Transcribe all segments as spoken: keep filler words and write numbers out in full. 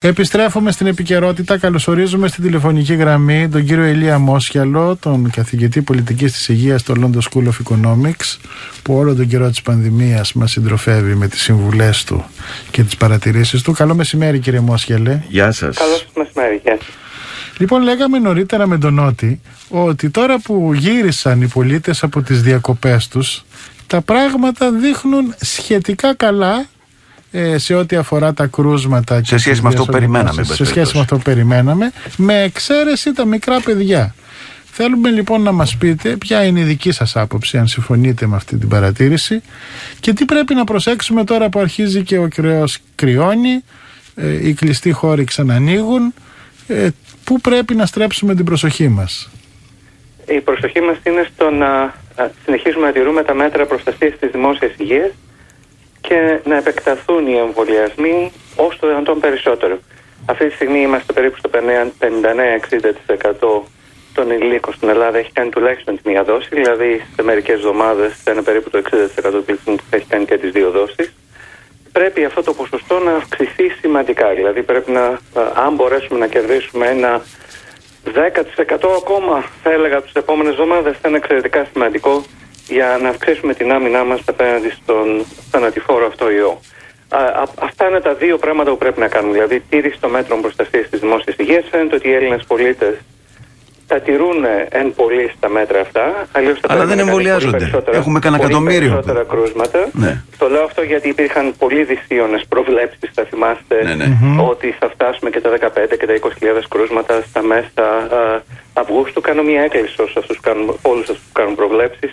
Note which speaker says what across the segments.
Speaker 1: Επιστρέφουμε στην επικαιρότητα. Καλωσορίζουμε στην τηλεφωνική γραμμή τον κύριο Ηλία Μόσχιαλο, τον καθηγητή πολιτικής της υγείας στο London School of Economics, που όλο τον καιρό της πανδημίας μας συντροφεύει με τις συμβουλές του και τις παρατηρήσεις του. Καλό μεσημέρι, κύριε Μόσχιαλε.
Speaker 2: Γεια σας.
Speaker 3: Καλό μεσημέρι, γεια σας.
Speaker 1: Λοιπόν, λέγαμε νωρίτερα με τον Νότι ότι τώρα που γύρισαν οι πολίτες από τις διακοπές τους, τα πράγματα δείχνουν σχετικά καλά σε ό,τι αφορά τα κρούσματα.
Speaker 2: Σε σχέση με αυτό που περιμέναμε.
Speaker 1: Σε σχέση με αυτό που περιμέναμε, με εξαίρεση τα μικρά παιδιά. Θέλουμε λοιπόν να μας πείτε ποια είναι η δική σας άποψη, αν συμφωνείτε με αυτή την παρατήρηση, και τι πρέπει να προσέξουμε τώρα που αρχίζει και ο κρυός κρυώνει, οι κλειστοί χώροι ξανανοίγουν, πού πρέπει να στρέψουμε την προσοχή μας.
Speaker 3: Η προσοχή μας είναι στο να συνεχίσουμε να τηρούμε τα μέτρα προστασίας της δημόσιας υγείας και να επεκταθούν οι εμβολιασμοί όσο το δυνατόν περισσότερο. Αυτή τη στιγμή είμαστε περίπου στο πενήντα εννέα με εξήντα τοις εκατό των ενηλίκων στην Ελλάδα έχει κάνει τουλάχιστον τη μία δόση, δηλαδή σε μερικές εβδομάδες θα είναι περίπου το εξήντα τοις εκατό του πληθυσμού που θα έχει κάνει και τις δύο δόσεις. Πρέπει αυτό το ποσοστό να αυξηθεί σημαντικά, δηλαδή πρέπει να, αν μπορέσουμε να κερδίσουμε ένα δέκα τοις εκατό ακόμα, θα έλεγα, τις επόμενες εβδομάδες, θα είναι εξαιρετικά σημαντικό για να αυξήσουμε την άμυνά μας απέναντι στον θανατηφόρο αυτό ιό. Α, α, αυτά είναι τα δύο πράγματα που πρέπει να κάνουμε. Δηλαδή, τήρηση των μέτρων προστασίας της δημόσιας υγείας. Φαίνεται ότι οι Έλληνες πολίτες τα τηρούν εν πολύ στα μέτρα αυτά. Αλλιώς θα
Speaker 2: Αλλά δεν εμβολιάζονται. Έχουμε κανένα εκατομμύριο.
Speaker 3: Περισσότερα κρούσματα.
Speaker 2: Ναι.
Speaker 3: Το λέω αυτό γιατί υπήρχαν πολύ δυσίωνες προβλέψεις. Θα θυμάστε
Speaker 2: ναι, ναι.
Speaker 3: Mm-hmm. ότι θα φτάσουμε και τα δεκαπέντε και τα είκοσι χιλιάδες κρούσματα στα μέσα α, Αυγούστου. Κάνω μια έκκληση σε όλους αυτούς που κάνουν προβλέψεις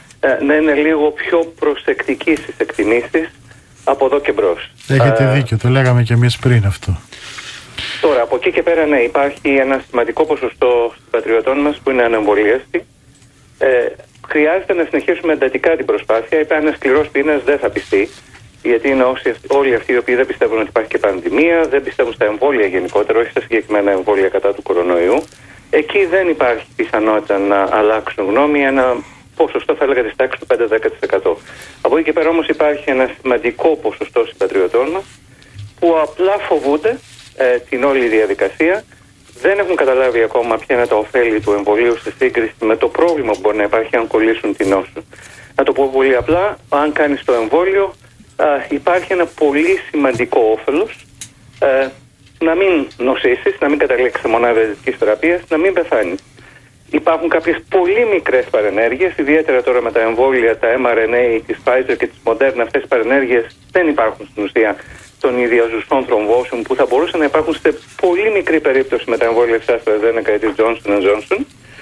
Speaker 3: να είναι λίγο πιο προσεκτικοί στις εκτιμήσεις από εδώ και μπρος.
Speaker 1: Έχετε
Speaker 3: ε,
Speaker 1: δίκιο, το λέγαμε και εμείς πριν αυτό.
Speaker 3: Τώρα, από εκεί και πέρα, ναι, υπάρχει ένα σημαντικό ποσοστό των πατριωτών μας που είναι ανεμβολίαστοι. Ε, χρειάζεται να συνεχίσουμε εντατικά την προσπάθεια. Είπε ένα σκληρός πείνας δεν θα πιστεί, γιατί είναι όσοι, όλοι αυτοί οι οποίοι δεν πιστεύουν ότι υπάρχει και πανδημία, δεν πιστεύουν στα εμβόλια γενικότερα, όχι στα συγκεκριμένα εμβόλια κατά του κορονοϊού. Εκεί δεν υπάρχει πιθανότητα να αλλάξουν γνώμη. Ένα ποσοστό θα έλεγα της τάξης του πέντε με δέκα τοις εκατό. Από εκεί και πέρα όμως υπάρχει ένα σημαντικό ποσοστό συμπατριωτών μας που απλά φοβούνται ε, την όλη διαδικασία, δεν έχουν καταλάβει ακόμα ποια είναι τα ωφέλη του εμβολίου σε σύγκριση με το πρόβλημα που μπορεί να υπάρχει αν κολλήσουν την νόσο. Να το πω πολύ απλά, αν κάνεις το εμβόλιο α, υπάρχει ένα πολύ σημαντικό όφελος, ε, να μην νοσήσεις, να μην καταλήξεις σε μονάδα ιατρικής θεραπείας, να μην πεθάνεις. Υπάρχουν κάποιες πολύ μικρές παρενέργειες, ιδιαίτερα τώρα με τα εμβόλια, τα εμ αρ εν έι της Pfizer και της Moderna. Αυτές οι παρενέργειες δεν υπάρχουν στην ουσία των ιδιαζουστών θρομβώσεων που θα μπορούσαν να υπάρχουν σε πολύ μικρή περίπτωση με τα εμβόλια της AstraZeneca ή της Johnson εντ Johnson.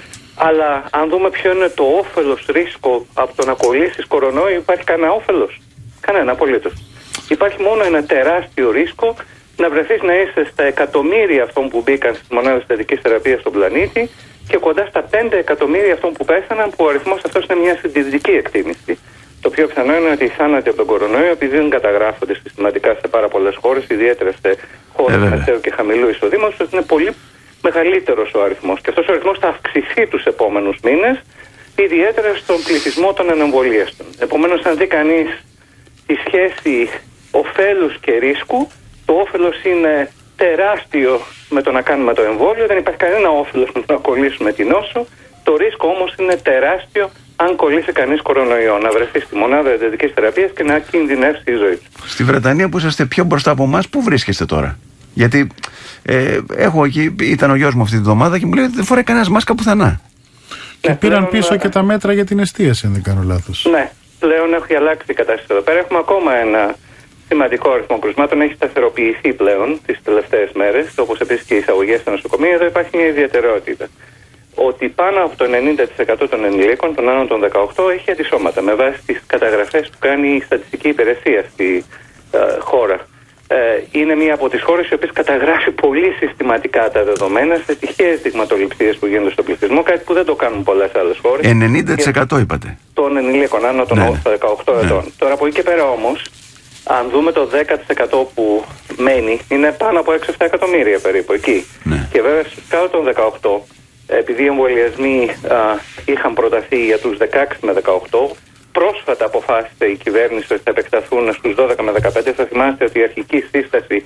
Speaker 3: Αλλά αν δούμε ποιο είναι το όφελος ρίσκο από το να κολλήσεις κορονοϊό, υπάρχει κανένα όφελος? Κανένα απολύτως. Υπάρχει μόνο ένα τεράστιο ρίσκο να βρεθείς να είσαι στα εκατομμύρια αυτών που μπήκαν στις μονάδες ιατρικής θεραπείας στον πλανήτη και κοντά στα πέντε εκατομμύρια αυτών που πέθαναν, που ο αριθμός αυτός είναι μια συντηρητική εκτίμηση. Το πιο πιθανό είναι ότι οι θάνατοι από τον κορονοϊό, επειδή δεν καταγράφονται συστηματικά σε πάρα πολλές χώρες, ιδιαίτερα σε χώρες ε, μεσαίου και χαμηλού εισοδήματος, ότι είναι πολύ μεγαλύτερος ο αριθμός. Και αυτός ο αριθμός θα αυξηθεί τους επόμενους μήνες, ιδιαίτερα στον πληθυσμό των ανεμβολίαστων. Επομένως, αν δει κανείς τη σχέση ωφέλους και ρίσκου, το όφελος είναι τεράστιο με το να κάνουμε το εμβόλιο, δεν υπάρχει κανένα όφελος με το να κολλήσουμε την νόσο. Το ρίσκο όμως είναι τεράστιο αν κολλήσει κανείς κορονοϊό, να βρεθεί στη μονάδα ιατρικής θεραπείας και να κινδυνεύσει η ζωή του. Στη
Speaker 2: Βρετανία που είσαστε πιο μπροστά από εμάς, πού βρίσκεστε τώρα? Γιατί ε, έχω εκεί, ήταν ο γιος μου αυτή τη βδομάδα και μου λέει ότι δεν φοράει κανένας μάσκα πουθενά.
Speaker 1: Και ναι, πήραν πλέον, πίσω και τα μέτρα για την εστίαση, αν δεν κάνω λάθος.
Speaker 3: Ναι, πλέον έχει αλλάξει η κατάσταση εδώ πέρα. Έχουμε ακόμα ένα σημαντικό αριθμό κρουσμάτων, έχει σταθεροποιηθεί πλέον τις τελευταίες μέρες, όπως επίσης και οι εισαγωγές στα νοσοκομεία. Εδώ υπάρχει μια ιδιαιτερότητα. Ότι πάνω από το ενενήντα τοις εκατό των ενηλίκων, των άνω των δεκαοκτώ, έχει αντισώματα με βάση τις καταγραφές που κάνει η στατιστική υπηρεσία στη ε, χώρα. Ε, είναι μία από τις χώρες οι οποίες καταγράφει πολύ συστηματικά τα δεδομένα σε τυχαίες δειγματοληψίες που γίνονται στον πληθυσμό, κάτι που δεν το κάνουν πολλές άλλες χώρες.
Speaker 2: ενενήντα τοις εκατό είπατε.
Speaker 3: Των ενηλίκων άνω των ναι, δεκαοκτώ ναι. ετών. Τώρα από εκεί και πέρα όμως, αν δούμε το δέκα τοις εκατό που μένει, είναι πάνω από έξι επτά εκατομμύρια περίπου εκεί.
Speaker 2: Ναι.
Speaker 3: Και βέβαια κάτω των δεκαοκτώ, επειδή οι εμβολιασμοί α, είχαν προταθεί για τους δεκαέξι με δεκαοκτώ, πρόσφατα αποφάσισε η κυβέρνηση ότι θα επεκταθούν στους δώδεκα με δεκαπέντε. Θα θυμάστε ότι η αρχική σύσταση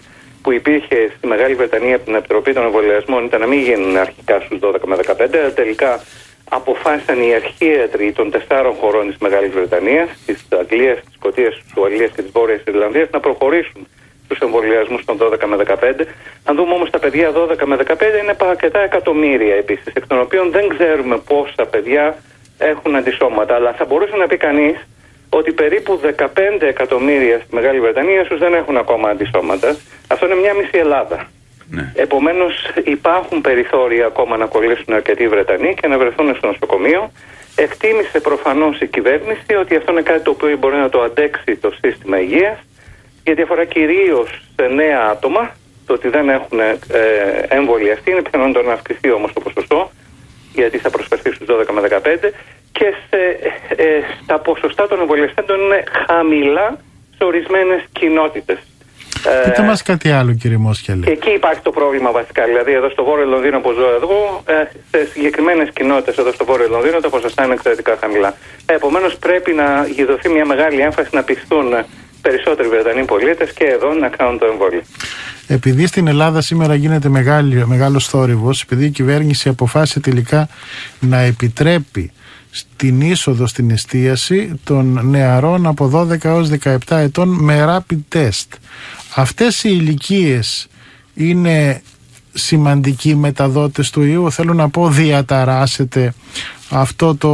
Speaker 3: που υπήρχε στη Μεγάλη Βρετανία από την Επιτροπή των Εμβολιασμών ήταν να μην γίνουν αρχικά στους δώδεκα με δεκαπέντε, αλλά τελικά αποφάσισαν οι αρχίατροι των τεσσάρων χωρών της Μεγάλης Βρετανίας, της Αγγλίας, της Σκωτίας, της Ουαλίας και της Βόρειας Ιρλανδίας, να προχωρήσουν στους εμβολιασμούς των δώδεκα με δεκαπέντε. Αν δούμε όμως τα παιδιά δώδεκα με δεκαπέντε είναι αρκετά εκατομμύρια επίσης, εκ των οποίων δεν ξέρουμε πόσα παιδιά έχουν αντισώματα. Αλλά θα μπορούσε να πει κανείς ότι περίπου δεκαπέντε εκατομμύρια στη Μεγάλη Βρετανία ίσως δεν έχουν ακόμα αντισώματα. Αυτό είναι μια μισή Ελλάδα. Ναι. Επομένως υπάρχουν περιθώρια ακόμα να κολλήσουν αρκετοί Βρετανοί και να βρεθούν στο νοσοκομείο. Εκτίμησε προφανώς η κυβέρνηση ότι αυτό είναι κάτι το οποίο μπορεί να το αντέξει το σύστημα υγείας, γιατί αφορά κυρίως σε νέα άτομα. Το ότι δεν έχουν ε, εμβολιαστεί είναι πιθανόν να αυξηθεί όμως το ποσοστό, γιατί θα προσφερθεί στους δώδεκα με δεκαπέντε, και σε, ε, ε, τα ποσοστά των εμβολιαστέντων είναι χαμηλά σε ορισμένες κοινότητες.
Speaker 1: Πείτε μας κάτι άλλο, κύριε Μόσχελε.
Speaker 3: Και εκεί υπάρχει το πρόβλημα βασικά. Δηλαδή, εδώ στο Βόρειο Λονδίνο που ζω εγώ, ε, σε συγκεκριμένες κοινότητες εδώ στο Βόρειο Λονδίνο τα ποσοστά είναι εξαιρετικά χαμηλά. Επομένως, πρέπει να δοθεί μια μεγάλη έμφαση να πηχθούν περισσότεροι Βρετανοί πολίτες και εδώ να κάνουν το εμβόλιο.
Speaker 1: Επειδή στην Ελλάδα σήμερα γίνεται μεγάλη, μεγάλος θόρυβος, επειδή η κυβέρνηση αποφάσισε τελικά να επιτρέπει στην είσοδο στην εστίαση των νεαρών από δώδεκα έως δεκαεπτά ετών με rapid test. Αυτές οι ηλικίες είναι σημαντικοί μεταδότες του ιού? Θέλω να πω, διαταράσσεται αυτό το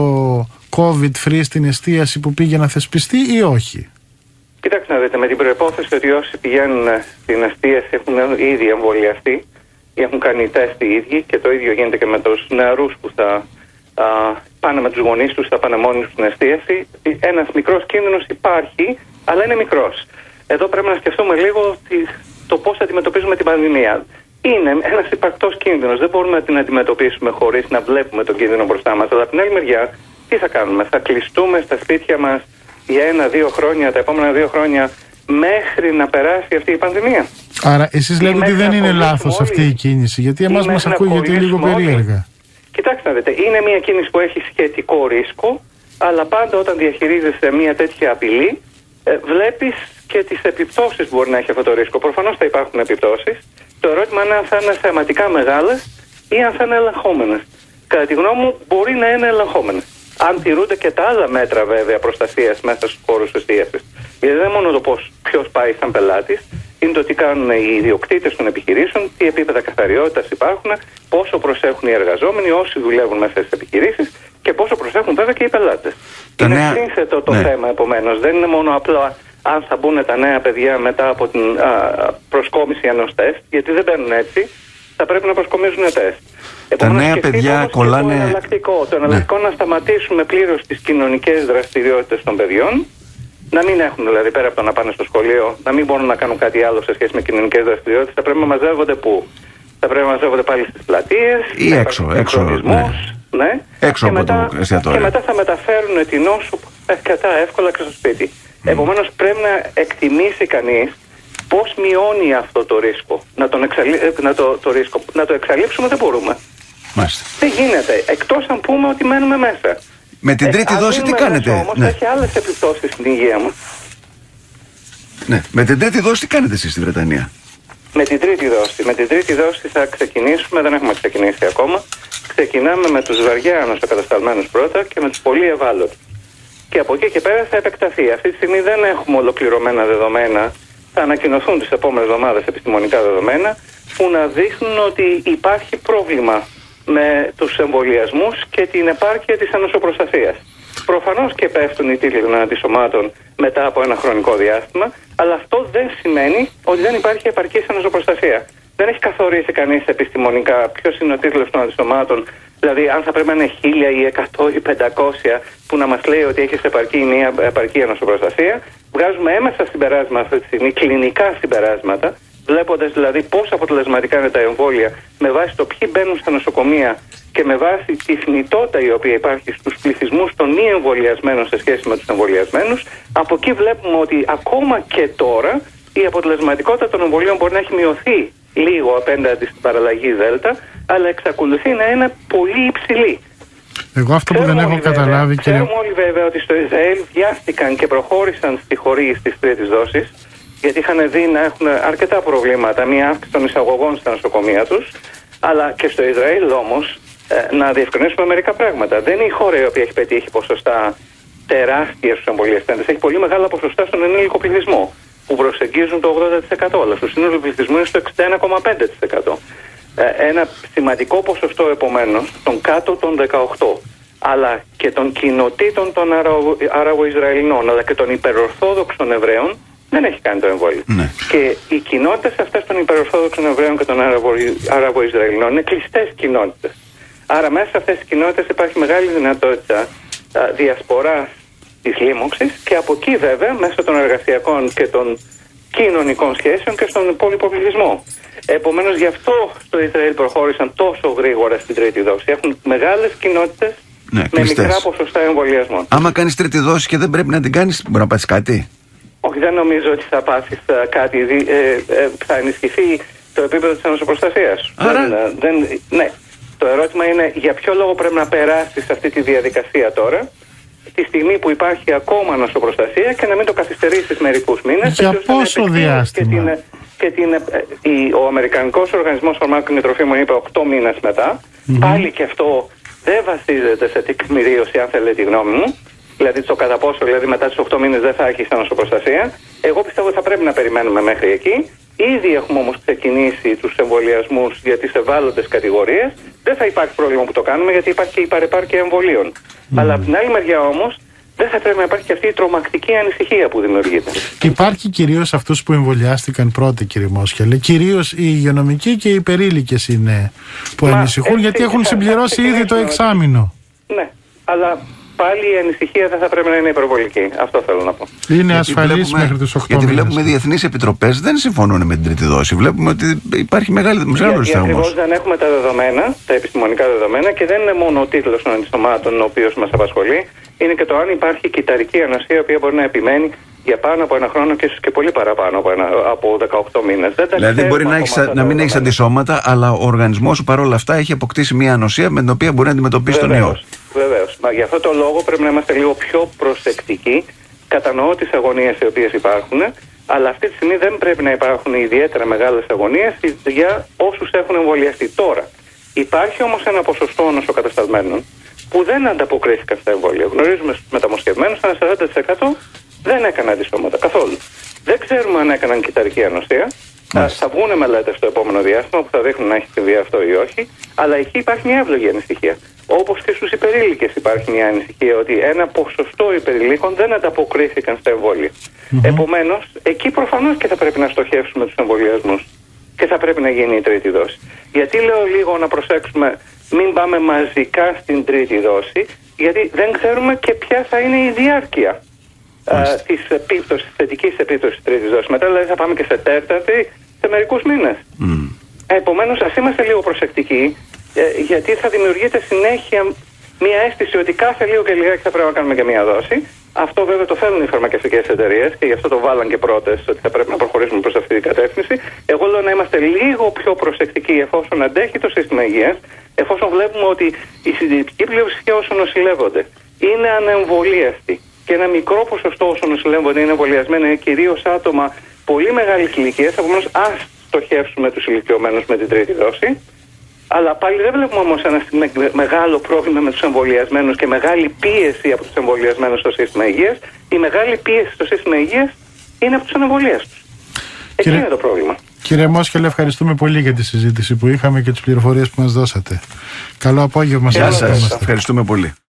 Speaker 1: COVID free στην εστίαση που πήγε να θεσπιστεί ή όχι?
Speaker 3: Κοιτάξτε να δείτε, με την προϋπόθεση ότι όσοι πηγαίνουν στην εστίαση έχουν ήδη εμβολιαστεί ή έχουν κάνει τεστ οι ίδιοι, και το ίδιο γίνεται και με τους νεαρούς που θα α, πάνε με τους γονείς τους, θα πάνε μόνοι τους στην εστίαση. Ένας μικρός κίνδυνος υπάρχει, αλλά είναι μικρός. Εδώ πρέπει να σκεφτούμε λίγο το πώς αντιμετωπίζουμε την πανδημία. Είναι ένας υπαρκτός κίνδυνος. Δεν μπορούμε να την αντιμετωπίσουμε χωρίς να βλέπουμε τον κίνδυνο μπροστά μας. Αλλά από την άλλη μεριά, τι θα κάνουμε? Θα κλειστούμε στα σπίτια μας για ένα-δύο χρόνια, τα επόμενα δύο χρόνια, μέχρι να περάσει αυτή η πανδημία?
Speaker 1: Άρα, εσείς λέτε ότι δεν είναι λάθος αυτή η κίνηση, γιατί εμάς μας ακούγεται λίγο περίεργα.
Speaker 3: Κοιτάξτε να δείτε, είναι μια κίνηση που έχει σχετικό ρίσκο, αλλά πάντα όταν διαχειρίζεσαι μια τέτοια απειλή, ε, βλέπεις και τις επιπτώσεις που μπορεί να έχει αυτό το ρίσκο. Προφανώς θα υπάρχουν επιπτώσεις. Το ερώτημα είναι αν θα είναι θεματικά μεγάλες ή αν θα είναι ελεγχόμενες. Κατά τη γνώμη μου, μπορεί να είναι ελεγχόμενες. Αν τηρούνται και τα άλλα μέτρα βέβαια προστασίας μέσα στους χώρους εστίασης. Γιατί δεν είναι μόνο το πώς ποιος πάει σαν πελάτης, είναι το τι κάνουν οι ιδιοκτήτες των επιχειρήσεων, τι επίπεδα καθαριότητας υπάρχουν, πόσο προσέχουν οι εργαζόμενοι, όσοι δουλεύουν μέσα στις επιχειρήσεις και πόσο προσέχουν βέβαια και οι πελάτες. Τα είναι νέα... σύνθετο το ναι. θέμα, επομένως. Δεν είναι μόνο απλά αν θα μπουν τα νέα παιδιά μετά από την α, προσκόμιση ενός τεστ, γιατί δεν μπαίνουν έτσι, θα πρέπει να προσκομίζουν τεστ.
Speaker 2: Τα νέα παιδιά κολλάνε.
Speaker 3: Το εναλλακτικό, το εναλλακτικό ναι. να σταματήσουμε πλήρως τις κοινωνικές δραστηριότητες των παιδιών, να μην έχουν δηλαδή πέρα από το να πάνε στο σχολείο, να μην μπορούν να κάνουν κάτι άλλο σε σχέση με κοινωνικές δραστηριότητες. Θα πρέπει να μαζεύονται πού? Θα πρέπει να μαζεύονται πάλι στις πλατείες
Speaker 2: ή έξω, έξω, ναι.
Speaker 3: Ναι.
Speaker 2: έξω
Speaker 3: και
Speaker 2: από
Speaker 3: μετά,
Speaker 2: το εστιατόριο.
Speaker 3: Και μετά θα μεταφέρουν την νόσο αρκετά εύκολα και στο σπίτι. Mm. Επομένως πρέπει να εκτιμήσει κανείς πώς μειώνει αυτό το ρίσκο. Να, τον εξαλεί... να, το, το ρίσκο. να το εξαλείψουμε δεν μπορούμε.
Speaker 2: Μάλιστα.
Speaker 3: Δεν γίνεται, εκτός αν πούμε ότι μένουμε μέσα.
Speaker 2: Με την τρίτη ε, δόση τι κάνετε?
Speaker 3: Όμως ναι. έχει άλλες επιπτώσεις στην υγεία μας.
Speaker 2: Ναι. Με την τρίτη δόση τι κάνετε εσείς στη Βρετανία?
Speaker 3: Με την τρίτη δόση. Με την τρίτη δόση θα ξεκινήσουμε, δεν έχουμε ξεκινήσει ακόμα. Ξεκινάμε με τους βαριά νοσοκατασταλμένους πρώτα και με τους πολύ ευάλωτους. Και από εκεί και πέρα θα επεκταθεί. Αυτή τη στιγμή δεν έχουμε ολοκληρωμένα δεδομένα. Θα ανακοινωθούν τις επόμενες εβδομάδες επιστημονικά δεδομένα που να δείχνουν ότι υπάρχει πρόβλημα με τους εμβολιασμούς και την επάρκεια της ανοσοπροστασίας. Προφανώς και πέφτουν οι τίτλοι των αντισωμάτων μετά από ένα χρονικό διάστημα, αλλά αυτό δεν σημαίνει ότι δεν υπάρχει επαρκής ανοσοπροστασία. Δεν έχει καθορίσει κανείς επιστημονικά ποιος είναι ο τίτλος των αντισωμάτων, δηλαδή αν θα πρέπει να είναι χίλια ή εκατό ή πεντακόσια που να μας λέει ότι έχει επαρκή ή μία επαρκή ανοσοπροστασία. Βγάζουμε έμεσα συμπεράσματα αυτή τη στιγμή, κλινικά συμπεράσματα, βλέποντας δηλαδή πόσο αποτελεσματικά είναι τα εμβόλια με βάση το ποιοι μπαίνουν στα νοσοκομεία και με βάση τη θνητότητα η οποία υπάρχει στους πληθυσμούς των μη εμβολιασμένων σε σχέση με τους εμβολιασμένους. Από εκεί βλέπουμε ότι ακόμα και τώρα η αποτελεσματικότητα των εμβολίων μπορεί να έχει μειωθεί λίγο απέναντι στην παραλλαγή Δέλτα, αλλά εξακολουθεί να είναι πολύ υψηλή.
Speaker 1: Εγώ αυτό που δεν έχω
Speaker 3: βέβαια,
Speaker 1: καταλάβει, κύριε...
Speaker 3: Ξέρουμε όλοι βέβαια ότι στο Ισραήλ βιάστηκαν και προχώρησαν στη χορήγηση της τρίτης δόσης γιατί είχαν δει να έχουν αρκετά προβλήματα, μια αύξηση των εισαγωγών στα νοσοκομεία τους, αλλά και στο Ισραήλ όμως ε, να διευκρινίσουμε μερικά πράγματα. Δεν είναι η χώρα η οποία έχει πετύχει ποσοστά τεράστια στους εμβολιαστέντες. Έχει πολύ μεγάλα ποσοστά στον ενήλικο πληθυσμό, που προσεγγίζουν το ογδόντα τοις εκατό, αλλά στο σύνολο του πληθυσμού είναι στο εξήντα ένα κόμμα πέντε τοις εκατό. Ε, ένα σημαντικό ποσοστό επομένως των κάτω των δεκαοκτώ, αλλά και των κοινοτήτων των Άραβο-Ισραηλινών, αλλά και των υπερορθόδοξων Εβραίων, δεν έχει κάνει το εμβόλιο. Ναι. Και οι κοινότητες αυτές των υπερορθόδοξων Εβραίων και των Άραβο-Ισραηλινών είναι κλειστές κοινότητες. Άρα μέσα σε αυτές τις κοινότητες υπάρχει μεγάλη δυνατότητα α, διασποράς της λίμωξης, και από εκεί βέβαια μέσω των εργασιακών και των κοινωνικών σχέσεων και στον υπόλοιπο πληθυσμό. Επομένως γι' αυτό στο Ισραήλ προχώρησαν τόσο γρήγορα στην τρίτη δόση. Έχουν μεγάλες κοινότητες, ναι, με κλειστές, μικρά ποσοστά εμβολιασμών.
Speaker 2: Άμα κάνεις τρίτη δόση και δεν πρέπει να την κάνεις, μπορεί να πάθεις κάτι?
Speaker 3: Όχι, δεν νομίζω ότι θα πάθεις uh, κάτι. Ε, ε, θα ενισχυθεί το επίπεδο της ανοσοπροστασίας.
Speaker 2: Άρα...
Speaker 3: Δεν, δεν, ναι. Το ερώτημα είναι για ποιο λόγο πρέπει να περάσεις αυτή τη διαδικασία τώρα, τη στιγμή που υπάρχει ακόμα νοσοπροστασία, και να μην το καθυστερήσεις μερικούς μήνες.
Speaker 1: Για πόσο διάστημα?
Speaker 3: Και την, και την, η, ο Αμερικανικός Οργανισμός Φαρμάκων και Τροφίμων είπε οκτώ μήνες μετά. Mm-hmm. Πάλι και αυτό δεν βασίζεται σε τεκμηρίωση, αν θέλετε τη γνώμη μου. Δηλαδή το κατά πόσο δηλαδή μετά τις οκτώ μήνες δεν θα έχει νοσοπροστασία. Εγώ πιστεύω ότι θα πρέπει να περιμένουμε μέχρι εκεί. Ήδη έχουμε όμως ξεκινήσει τους εμβολιασμούς για τις ευάλωτες κατηγορίες. Δεν θα υπάρχει πρόβλημα που το κάνουμε, γιατί υπάρχει και η παρεπάρκεια εμβολίων. Mm. Αλλά από την άλλη μεριά όμως δεν θα πρέπει να υπάρχει και αυτή η τρομακτική ανησυχία που δημιουργείται.
Speaker 1: Υπάρχει κυρίως αυτούς που εμβολιάστηκαν πρώτοι, κύριε Μόσχελε. Κυρίως οι υγειονομικοί και οι υπερήλικες είναι που Μα, ανησυχούν, έτσι, γιατί έχουν συμπληρώσει ήδη το εξάμηνο.
Speaker 3: Ναι, αλλά πάλι η ανησυχία δεν θα πρέπει να είναι υπερβολική. Αυτό θέλω να πω.
Speaker 1: Είναι ασφαλής μέχρι τους οκτώ
Speaker 2: Γιατί
Speaker 1: μήνες.
Speaker 2: Βλέπουμε διεθνείς επιτροπές δεν συμφωνούν με την τρίτη δόση. Βλέπουμε ότι υπάρχει μεγάλη μεγάλο
Speaker 3: ρυθμό. Ακριβώς δεν έχουμε τα δεδομένα, τα επιστημονικά δεδομένα, και δεν είναι μόνο ο τίτλος των αντιστομάτων ο οποίος μας απασχολεί. Είναι και το αν υπάρχει κυταρική ανοσία, η οποία μπορεί να επιμένει για πάνω από ένα χρόνο και ίσως και πολύ παραπάνω από, ένα, από δεκαοκτώ μήνες. Δεν
Speaker 2: δηλαδή μπορεί να, έχεις, να μην έχεις αντισώματα, αλλά ο οργανισμός σου παρόλα αυτά έχει αποκτήσει μια ανοσία με την οποία μπορεί να αντιμετωπίσει τον ιό.
Speaker 3: Βεβαίως. Μα γι' αυτό το λόγο πρέπει να είμαστε λίγο πιο προσεκτικοί. Κατανοώ τις αγωνίες οι οποίες υπάρχουν, αλλά αυτή τη στιγμή δεν πρέπει να υπάρχουν ιδιαίτερα μεγάλες αγωνίες για όσους έχουν εμβολιαστεί τώρα. Υπάρχει όμως ένα ποσοστό νοσοκατασταλμένων που δεν ανταποκρίθηκαν στα εμβόλια. Γνωρίζουμε στους μεταμοσχευμένους ένα σαράντα τοις εκατό δεν έκανε αντισώματα καθόλου. Δεν ξέρουμε αν έκαναν κυταρική ανοσία. Θα, θα βγουν μελέτες στο επόμενο διάστημα που θα δείχνουν να έχει συμβεί αυτό ή όχι, αλλά εκεί υπάρχει μια εύλογη ανησυχία. Όπως και στους υπερήλικες υπάρχει μια ανησυχία ότι ένα ποσοστό υπερηλίκων δεν ανταποκρίθηκαν στα εμβόλια. Mm-hmm. Επομένως, εκεί προφανώς και θα πρέπει να στοχεύσουμε τους εμβολιασμούς και θα πρέπει να γίνει η τρίτη δόση. Γιατί λέω λίγο να προσέξουμε, μην πάμε μαζικά στην τρίτη δόση, γιατί δεν ξέρουμε και ποια θα είναι η διάρκεια mm-hmm. της επίπτωσης, θετικής επίπτωσης της τρίτης δόσης. Μετά δηλαδή θα πάμε και σε τέταρτη σε μερικούς μήνες. Mm. Επομένως, ας είμαστε λίγο προσεκτικοί, ε, γιατί θα δημιουργείται συνέχεια μια αίσθηση ότι κάθε λίγο και λιγάκι θα πρέπει να κάνουμε και μια δόση. Αυτό βέβαια το θέλουν οι φαρμακευτικές εταιρείες και γι' αυτό το βάλαν και πρώτες ότι θα πρέπει να προχωρήσουμε προς αυτή την κατεύθυνση. Εγώ λέω να είμαστε λίγο πιο προσεκτικοί εφόσον αντέχει το σύστημα υγείας, εφόσον βλέπουμε ότι η συντηρητική πλειοψηφία όσων νοσηλεύονται είναι ανεμβολίαστοι και ένα μικρό ποσοστό όσων νοσηλεύονται είναι εμβολιασμένοι, είναι κυρίως άτομα πολύ μεγάλης ηλικίας. Επομένως, ας στοχεύσουμε τους ηλικιωμένους με την τρίτη δόση. Αλλά πάλι δεν βλέπουμε όμως ένα μεγάλο πρόβλημα με τους εμβολιασμένους και μεγάλη πίεση από τους εμβολιασμένους στο σύστημα υγείας. Η μεγάλη πίεση στο σύστημα υγείας είναι από τους ανεμβολίαστους. Εκεί είναι το πρόβλημα.
Speaker 1: Κύριε Μόσχελε, ευχαριστούμε πολύ για τη συζήτηση που είχαμε και τις πληροφορίες που μας δώσατε. Καλό απόγευμα.
Speaker 2: Γεια σας. Ευχαριστούμε πολύ.